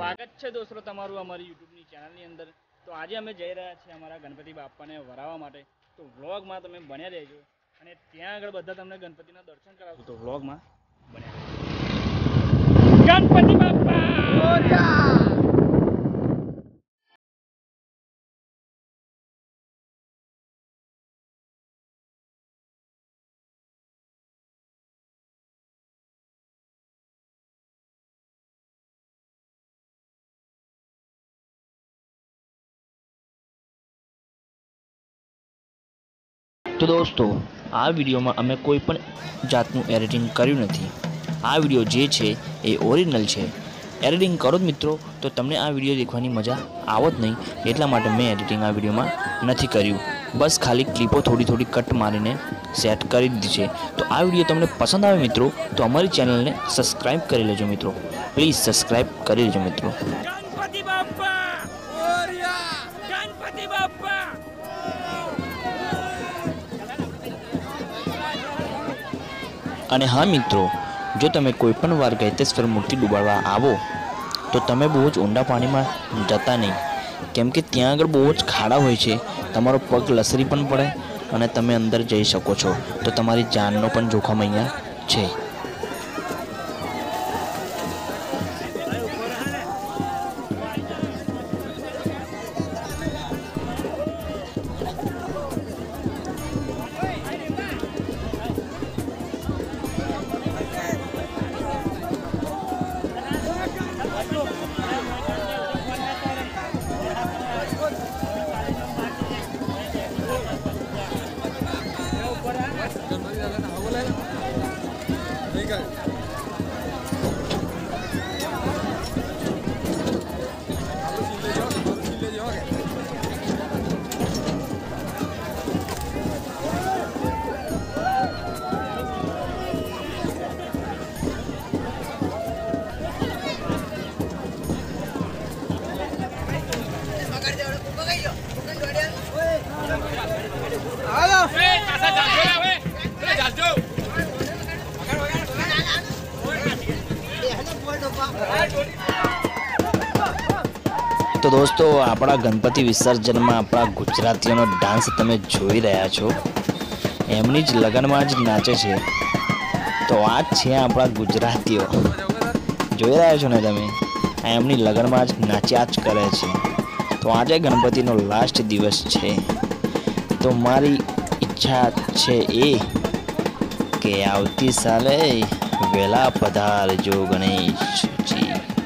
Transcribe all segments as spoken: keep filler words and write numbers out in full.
स्वागत है दोस्तों तमारू अमरी यूट्यूबनी चैनलनी अंदर। तो आज अमे जई रह्या छीए अमरा गणपति बाप्पाने वराववा माटे। तो व्लॉगमां तमे बन्या रहेजो अने त्यां आगळ बधा तमने गणपतिना दर्शन करावशुं। तो व्लॉगमां बन्या रहेजो। गणपति बाप्पा मोरया। तो दोस्तों आ विडियो में अमे कोईपण जातनु एडिटिंग कर्यु नथी। आ विडियो जे छे ए ओरिजिनल छे। एडिटिंग करो मित्रों तो तमने आ विडियो देखवानी मजा आवत नहीं, एटला माटे मैं एडिटिंग आ विडियो में नथी कर्यु। बस खाली क्लिपो थोड़ी थोड़ी कट मारीने सेट करी दी छे। तो आ विडियो तमने पसंद आवे मित्रों तो अमरी चैनल ने सब्सक्राइब करी लेजो मित्रों। प्लीज सब्सक्राइब करी लेजो मित्रों। गणपति बाप्पा मोरया। गणपति बाप्पा। અને હા મિત્રો, જો તમે કોઈપણ વાર ગૈતેશ્વર મૂર્તિ ડૂબાડવા આવો તો તમે બહુ જ ઊંડા પાણીમાં જતા નહીં, કેમ કે ત્યાં આગળ બહુ જ ખાડા હોય છે। તમારો પગ લસરી પણ પડે અને તમે અંદર જઈ શકો છો, તો તમારી જાનનો પણ જોખમ અહીંયા છે। तो दोस्तों अपना गणपति विसर्जन में अपना गुजरातीओ डांस तमे जोई रह्या छो। एमनी ज लगन में ज नाचे छे। तो आज छे अपना गुजरातीओ जोई रह्या छो ने तमे, एमनी लगन में ज नाच्या ज करे छे। तो आज गणपति नो लास्ट दिवस छे। तो मारी इच्छा छे ए के आवती साले वेला पधारजो गणेश जी।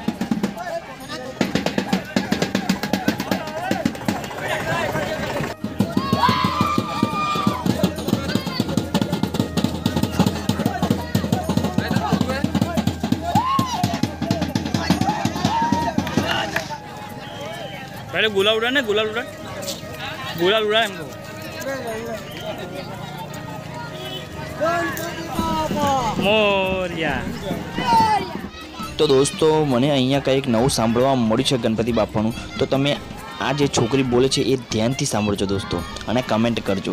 पहले गुलाल उड़ा ना, गुलाल उड़ा, गुलाल उड़ा हमको। मोरया। तो दोस्तों मने अहींया कंईक नवुं सांभळवा मळ्युं छे गणपति बाप्पानुं। तो तमे आ जे छोकरी बोले छे ए ध्यानथी सांभळजो दोस्तों अने कमेंट करजो।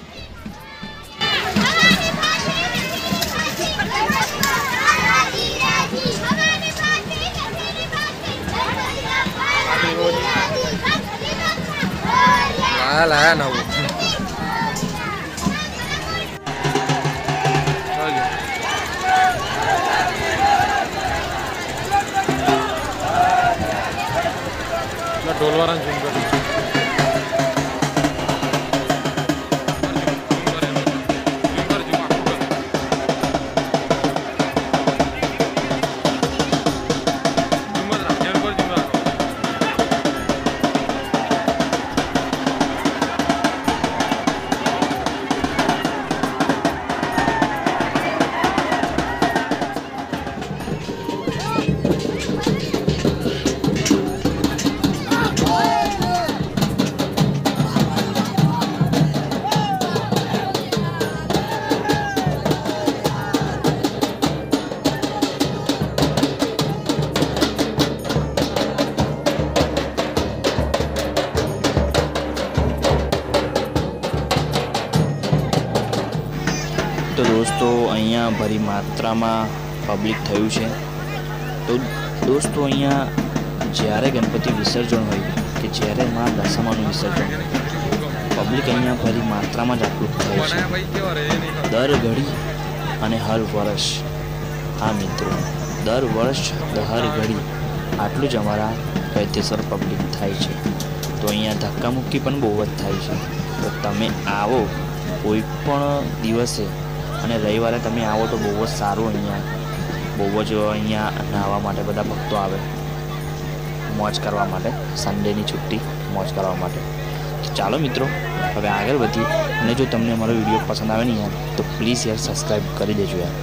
लाया लाया ना वो ढोलवारा तो दोस्तों अहींया भरी मात्रा में पब्लिक थयुं छे। तो दोस्तों अहींया જ્યારે ગણપતિ વિસર્જન હોય કે જ્યારે મા દશામાનું વિસર્જન, પબ્લિક અહીંયા ફરી માત્રામાં જ આટલું થાય છે દર ઘડી અને હર વર્ષ. હા મિત્રો, દર વર્ષ હર ઘડી આટલું જ અમારા ગળતેશ્વર પબ્લિક થાય છે. તો અહીંયા ધક્કામુક્કી પણ બહુ જ થાય છે. તો તમે આવો કોઈ પણ દિવસે અને રવિવારે તમે આવો તો બહુ જ સારું. અહીંયા બહુ જ અહીંયા નાહવા માટે બધા ભક્તો આવે, મોજ કરવા માટે, સન્ડેની છુટ્ટી મોજ કરવા માટે. તો ચાલો મિત્રો હવે આગળ વધીએ. અને જો તમને અમારો વિડીયો પસંદ આવે ને યાર તો પ્લીઝ યાર સબસ્ક્રાઈબ કરી દેજો યાર.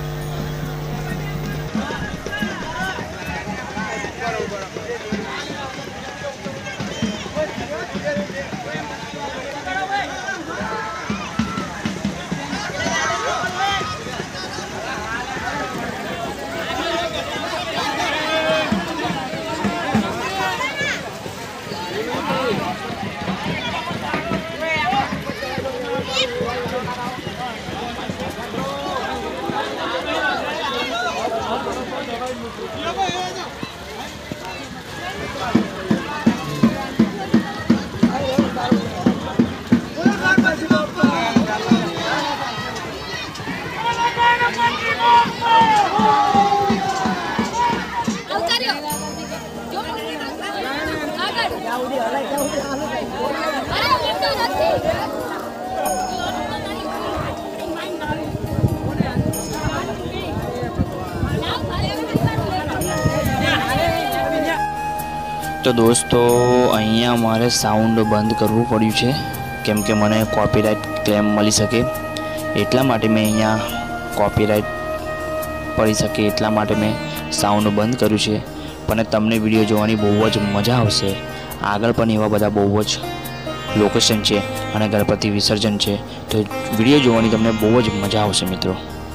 તો દોસ્તો અહીંયા મારે સાઉન્ડ બંધ કરવું પડ્યું છે કેમ કે મને કોપીરાઇટ ક્લેમ મળી શકે એટલા માટે મેં અહીંયા કોપીરાઇટ પડી શકે એટલા માટે મેં સાઉન્ડ બંધ કર્યું છે. પણ તમને વિડીયો જોવાની બહુ જ મજા આવશે. આગળ પણ એવા બધા બહુ જ લોકેશન છે અને ગણપતિ વિસર્જન છે, તો વિડીયો જોવાની તમને બહુ જ મજા આવશે મિત્રો.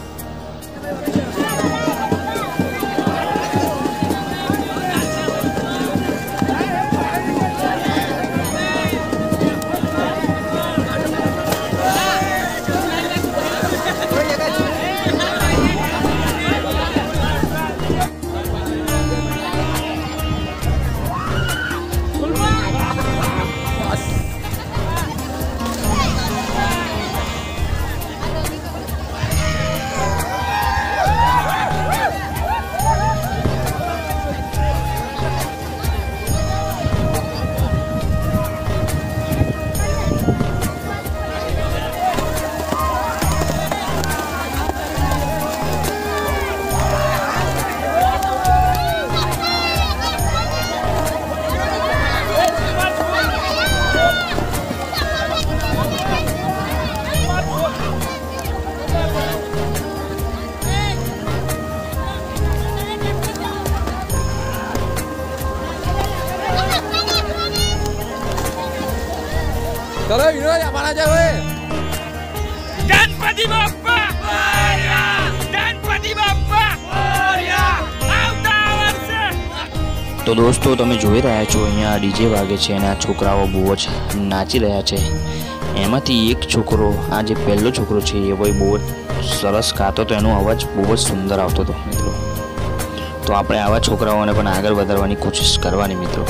चलो विनोद हमारा जाओ गणपति बाप्पा मोरया, गणपति बाप्पा मोरया, આવતા વર્ષે. તો દોસ્તો તમે જોઈ રહ્યા છો અહીંયા ડીજે વાગે છે અને આ છોકરાઓ બહુ જ નાચી રહ્યા છે. એમાંથી એક છોકરો, આ જે પહેલો છોકરો છે એ ભાઈ બહુ જ સરસ ગાતો તો, એનો અવાજ બહુ જ સુંદર આવતો હતો મિત્રો. તો આપણે આવા છોકરાઓને પણ આગળ વધારવાની કોશિશ કરવાની મિત્રો.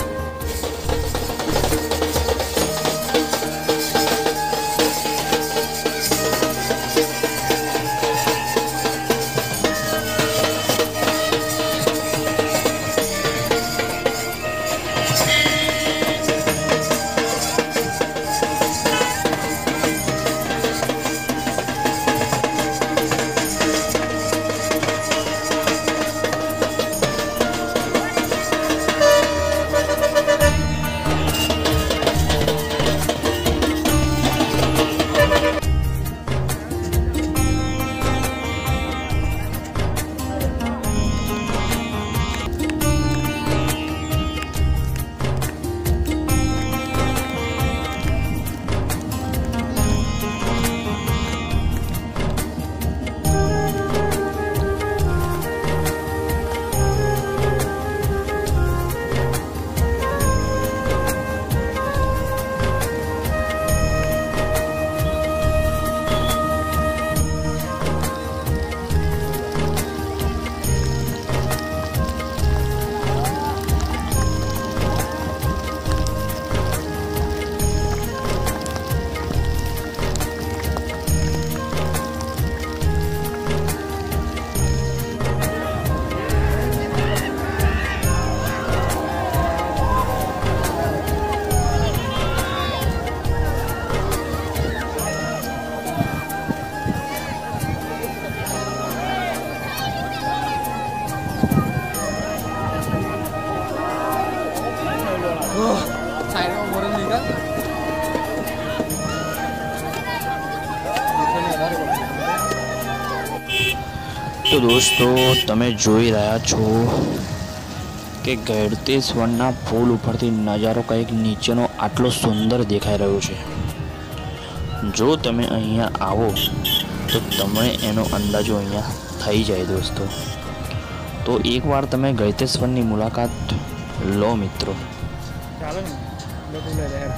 તો દોસ્તો તમે જોઈ રહ્યા છો કે ગળતેશ્વરના પુલ ઉપરથી નજારો કંઈક નીચેનો આટલો સુંદર દેખાઈ રહ્યો છે. જો તમે અહીંયા આવો તો તમને એનો અંદાજો અહીંયા થઈ જાય દોસ્તો. તો એકવાર તમે ગળતેશ્વરની મુલાકાત લો મિત્રો. ચાલો ને બધું લે યાર.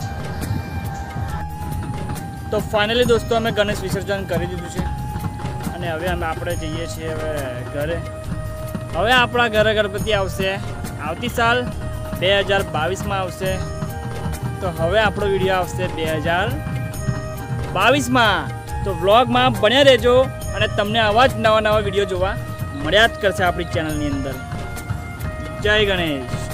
તો ફાઇનલી દોસ્તો અમે ગણેશ વિસર્જન કરી દીધું છે અને હવે અમે આપણે જઈએ છીએ હવે ઘરે. હવે આપણા ઘરે ગણપતિ આવશે આવતી સાલ બે હજાર બાવીસમાં આવશે. તો હવે આપણો વિડીયો આવશે બે હજાર બાવીસમાં. તો વ્લોગમાં બન્યા રહેજો અને તમને આવા જ નવા નવા વિડીયો જોવા મળ્યા જ કરશે આપણી ચેનલની અંદર. જય ગણેશ.